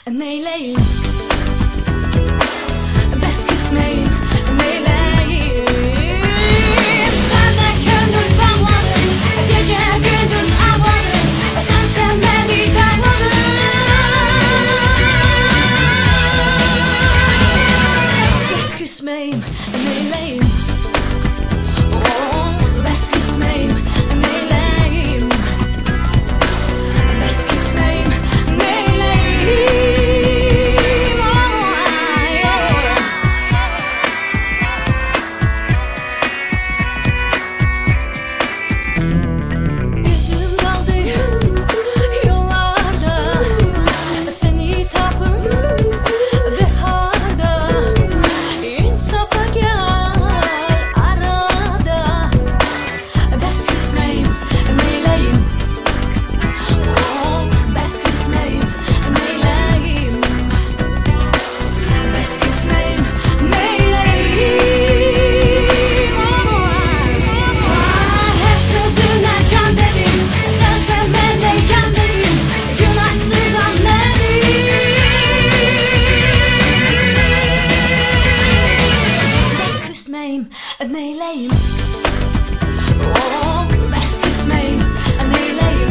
neyləyim? Bəs küsməyim, neyləyim? Sənə könül bağladım, gecə gündüz ağladım, sənsən məni dağladın. Bəs küsməyim, neyləyim? Bəs küsməyim, neyləyim? Bəs küsməyim, neyləyim? Gözüm qaldı yollarda, səni tapım və harda, insafa gəl arada. Bəs küsməyim, neyləyim? Bəs küsməyim, neyləyim? Bəs küsməyim, neyləyim? Hər sözünə can dedim, sənsən mənə yan dedim, günahsızam mənim. Bəs küsməyim, neyləyim? Bəs küsməyim, neyləyim?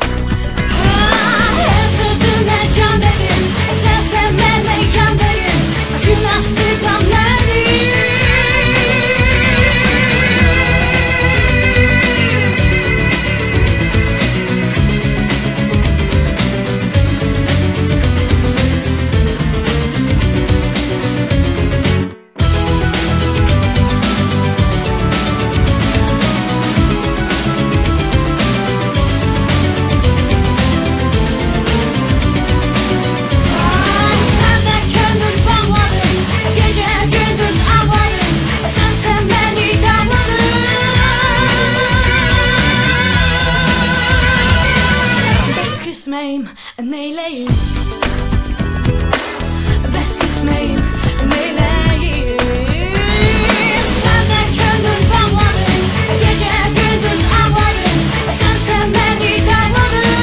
Hər sözünə can dedim, sənsən mənə yan dedim, günahsızam mənim. Sənə könül bağladım, gecə gündüz ağladım, sənsən məni dağladın. Bəs küsməyim, neyləyim? Bəs küsməyim, neyləyim? Sənə könül bağladım, gecə gündüz ağladım, sənsən məni dağladın.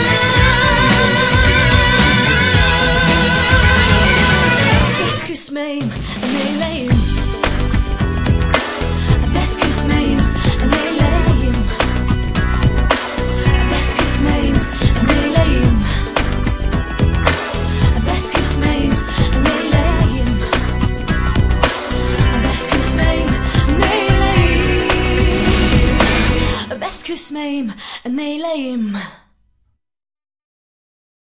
Bəs küsməyim, neyləyim? Bəs küsməyim, neyləyim? Bəs küsməyim, neyləyim? Bəs küsməyim, neyləyim? Bəs küsməyim, neyləyim? Bəs küsməyim, neyləyim?